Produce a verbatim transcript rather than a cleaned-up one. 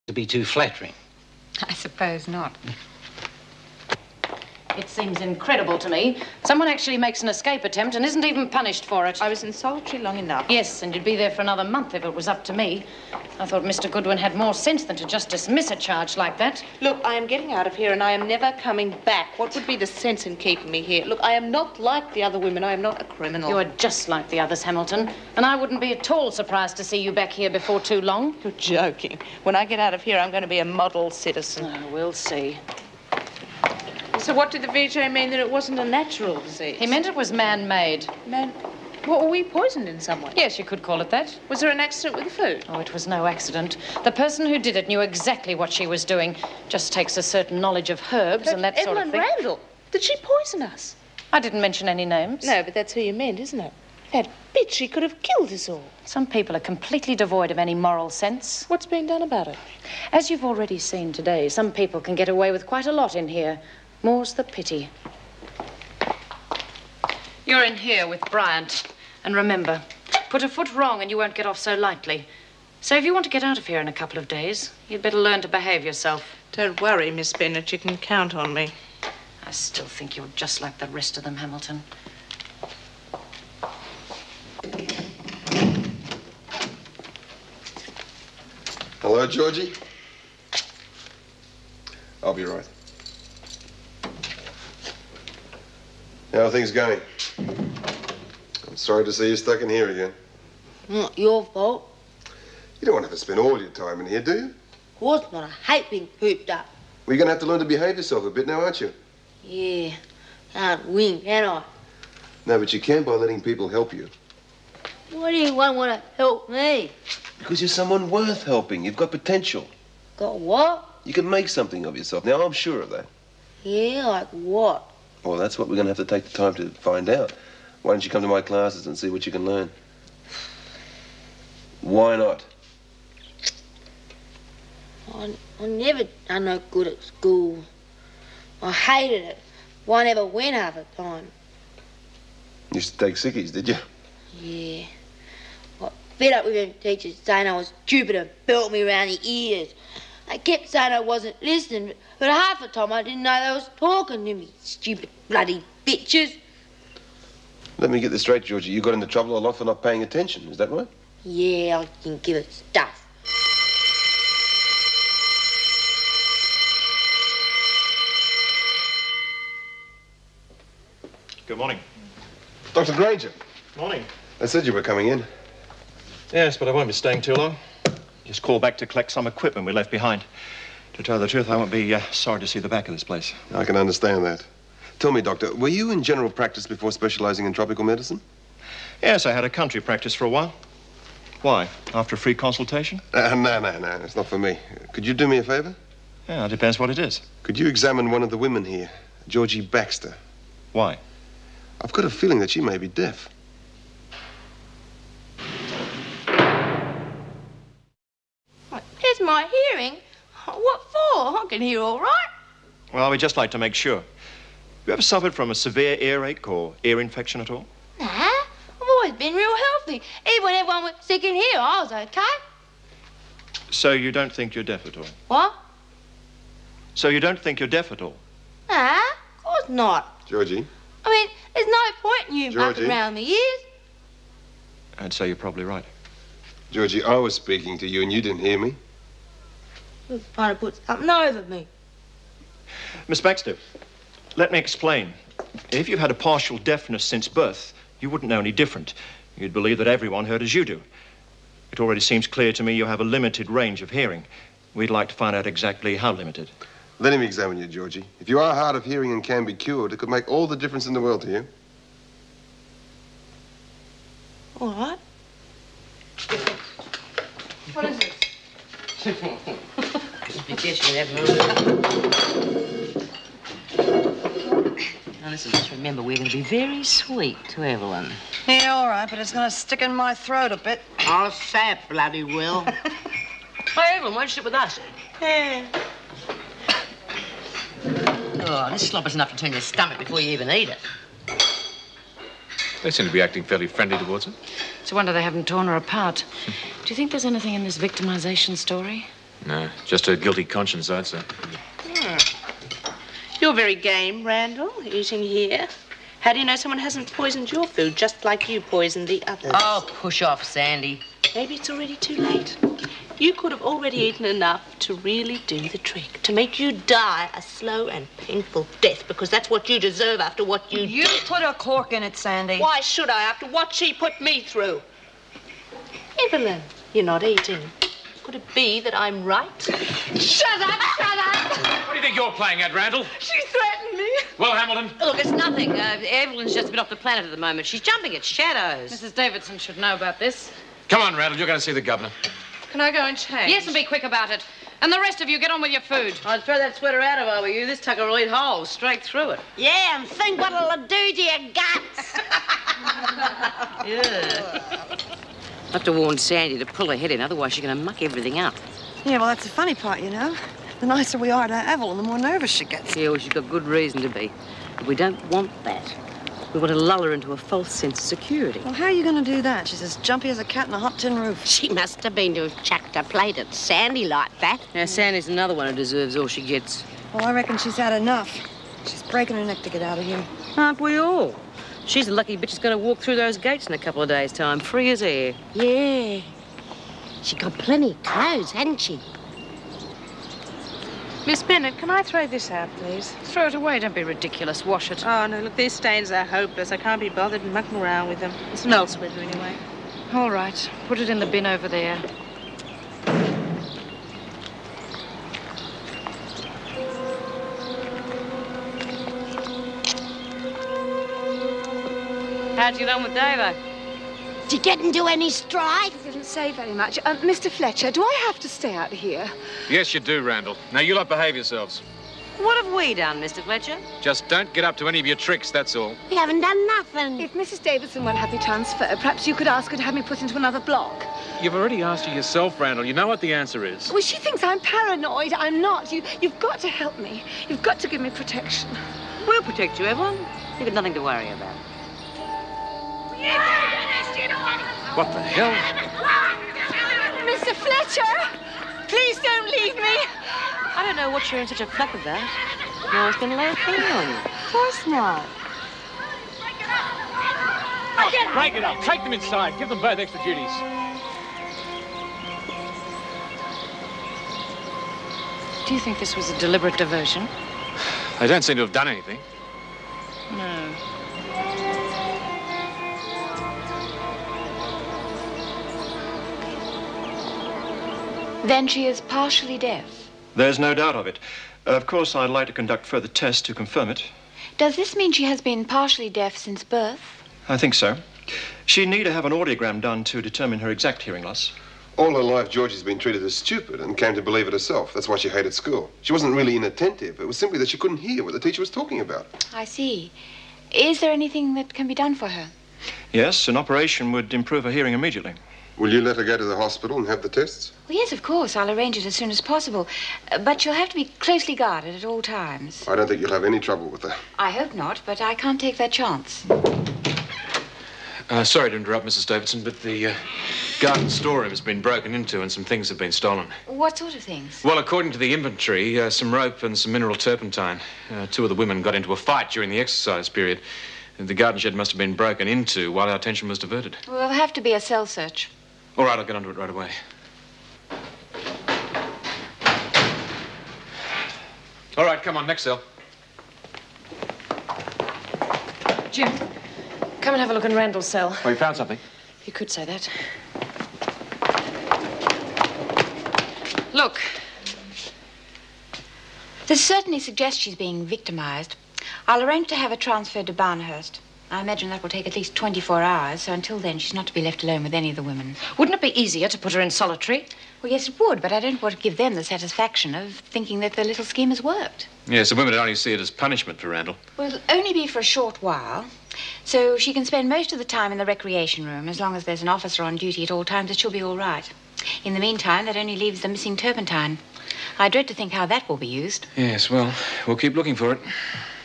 to be too flattering. I suppose not. It seems incredible to me. Someone actually makes an escape attempt and isn't even punished for it. I was in solitary long enough. Yes, and you'd be there for another month if it was up to me. I thought Mister Goodwin had more sense than to just dismiss a charge like that. Look, I am getting out of here and I am never coming back. What would be the sense in keeping me here? Look, I am not like the other women. I am not a criminal. You are just like the others, Hamilton. And I wouldn't be at all surprised to see you back here before too long. You're joking. When I get out of here, I'm going to be a model citizen. Oh, we'll see. So what did the V J mean, that it wasn't a natural disease? He meant it was man-made. Man... What, were we poisoned in some way? Yes, you could call it that. Was there an accident with the food? Oh, it was no accident. The person who did it knew exactly what she was doing. Just takes a certain knowledge of herbs But and that Evelyn sort of thing. Randall, did she poison us? I didn't mention any names. No, but that's who you meant, isn't it? That bitch, she could have killed us all. Some people are completely devoid of any moral sense. What's being done about it? As you've already seen today, some people can get away with quite a lot in here. More's the pity. You're in here with Bryant. And remember, put a foot wrong and you won't get off so lightly. So if you want to get out of here in a couple of days, you'd better learn to behave yourself. Don't worry, Miss Bennett. You can count on me. I still think you're just like the rest of them, Hamilton. Hello, Georgie. I'll be right. How are things going? I'm sorry to see you stuck in here again. Not your fault. You don't want to have to spend all your time in here, do you? Of course not. I hate being cooped up. Well, you're going to have to learn to behave yourself a bit now, aren't you? Yeah. Can't win, can I? No, but you can by letting people help you. Why do you want to help me? Because you're someone worth helping. You've got potential. Got what? You can make something of yourself. Now, I'm sure of that. Yeah, like what? Well, that's what we're going to have to take the time to find out. Why don't you come to my classes and see what you can learn? Why not? I, I never done no good at school. I hated it. Why never went half the time? You used to take sickies, did you? Yeah. Got fed up with them teachers saying I was stupid and belt me around the ears. They kept saying I wasn't listening, but half the time I didn't know they was talking to me. Stupid bloody bitches. Let me get this straight, Georgie. You got into trouble a lot for not paying attention. Is that right? Yeah, I can give it stuff. Good morning. Doctor Granger. Morning. I said you were coming in. Yes, but I won't be staying too long. Just called back to collect some equipment we left behind. To tell the truth, I won't be uh, sorry to see the back of this place. I can understand that. Tell me, Doctor, were you in general practice before specializing in tropical medicine? Yes, I had a country practice for a while. Why? After a free consultation? Uh, no, no, no. It's not for me. Could you do me a favor? Yeah, it depends what it is. Could you examine one of the women here, Georgie Baxter? Why? I've got a feeling that she may be deaf. Here's my hearing. What for? I can hear all right. Well, we'd just like to make sure. Have you ever suffered from a severe earache or ear infection at all? Nah, I've always been real healthy. Even when everyone was sick in here, I was okay. So you don't think you're deaf at all? What? So you don't think you're deaf at all? Nah, of course not. Georgie? I mean, there's no point in you Georgie? mucking around the ears. I'd say you're probably right. Georgie, I was speaking to you and you didn't hear me. You're trying to put something over me. Miss Baxter, let me explain. If you've had a partial deafness since birth, you wouldn't know any different. You'd believe that everyone heard as you do. It already seems clear to me you have a limited range of hearing. We'd like to find out exactly how limited. Let him examine you, Georgie. If you are hard of hearing and can be cured, it could make all the difference in the world to you. All right. What is this? Now, listen, just remember, we're going to be very sweet to Evelyn. Yeah, all right, but it's going to stick in my throat a bit. I'll say it, bloody will. Hey, Evelyn, why don't you sit with us? Yeah. Oh, this slop is enough to turn your stomach before you even eat it. They seem to be acting fairly friendly towards her. It's a wonder they haven't torn her apart. Do you think there's anything in this victimization story? No, just a guilty conscience, I'd say. Hmm. You're very game, Randall, eating here. How do you know someone hasn't poisoned your food just like you poisoned the others? Oh, push off, Sandy. Maybe it's already too late. You could have already eaten enough to really do the trick, to make you die a slow and painful death, because that's what you deserve after what you You did. put a cork in it, Sandy. Why should I, after what she put me through? Evelyn, you're not eating. Could it be that I'm right? Shut up, shut up! What do you think you're playing at, Randall? She threatened me. Well, Hamilton? Look, it's nothing. Uh, Evelyn's just a bit off the planet at the moment. She's jumping at shadows. Missus Davidson should know about this. Come on, Randall, you're going to see the governor. Can I go and change? Yes, and be quick about it. And the rest of you, get on with your food. I'd throw that sweater out if I were you. This tucker will eat holes straight through it. Yeah, and think what it'll do to your guts. Yeah. I have to warn Sandy to pull her head in, otherwise she's going to muck everything up. Yeah, well, that's the funny part, you know. The nicer we are to Evelyn, the more nervous she gets. Yeah, well, she's got good reason to be. But we don't want that. We want to lull her into a false sense of security. Well, how are you going to do that? She's as jumpy as a cat in a hot tin roof. She must have been to have chucked a plate at Sandy like that. Now, Sandy's another one who deserves all she gets. Well, I reckon she's had enough. She's breaking her neck to get out of here. Aren't we all? She's a lucky bitch who's going to walk through those gates in a couple of days' time, free as air. Yeah. She got plenty of clothes, hadn't she? Miss Bennett, can I throw this out, please? Throw it away. Don't be ridiculous. Wash it. Oh, no, look, these stains are hopeless. I can't be bothered mucking around with them. It's an old sweater, anyway. All right. Put it in the bin over there. How'd you get on with Davo? Did you get into any strife? Didn't say very much. Uh, Mister Fletcher, do I have to stay out here? Yes, you do, Randall. Now, you lot behave yourselves. What have we done, Mister Fletcher? Just don't get up to any of your tricks, that's all. We haven't done nothing. If Missus Davidson won't have me transferred, perhaps you could ask her to have me put into another block. You've already asked her yourself, Randall. You know what the answer is. Well, she thinks I'm paranoid. I'm not. You, you've got to help me. You've got to give me protection. We'll protect you, Evelyn. You've got nothing to worry about. What the hell? Mister Fletcher, please don't leave me. I don't know what you're in such a flap about. No one's going to lay a finger on you. Of course not. Oh, break it up. Take them inside. Give them both extra duties. Do you think this was a deliberate diversion? They don't seem to have done anything. No. Then she is partially deaf. There's no doubt of it. Of course, I'd like to conduct further tests to confirm it. Does this mean she has been partially deaf since birth? I think so. She'd need to have an audiogram done to determine her exact hearing loss. All her life, Georgie's been treated as stupid and came to believe it herself. That's why she hated school. She wasn't really inattentive. It was simply that she couldn't hear what the teacher was talking about. I see. Is there anything that can be done for her? Yes, an operation would improve her hearing immediately. Will you let her go to the hospital and have the tests? Well, yes, of course. I'll arrange it as soon as possible. Uh, but she'll have to be closely guarded at all times. I don't think you'll have any trouble with her. I hope not, but I can't take that chance. Uh, sorry to interrupt, Missus Davidson, but the uh, garden storeroom has been broken into and some things have been stolen. What sort of things? Well, according to the inventory, uh, some rope and some mineral turpentine. Uh, two of the women got into a fight during the exercise period. The garden shed must have been broken into while our attention was diverted. Well, there'll have to be a cell search. All right, I'll get onto it right away. All right, come on, next cell. Jim, come and have a look in Randall's cell. Oh, you found something? You could say that. Look. This certainly suggests she's being victimized. I'll arrange to have her transferred to Barnhurst. I imagine that will take at least twenty-four hours, so until then she's not to be left alone with any of the women. Wouldn't it be easier to put her in solitary? Well, yes, it would, but I don't want to give them the satisfaction of thinking that their little scheme has worked. Yes, the women only see it as punishment for Randall. Well, it'll only be for a short while, so she can spend most of the time in the recreation room. As long as there's an officer on duty at all times, it she'll be all right. In the meantime, that only leaves the missing turpentine. I dread to think how that will be used. Yes, well, we'll keep looking for it.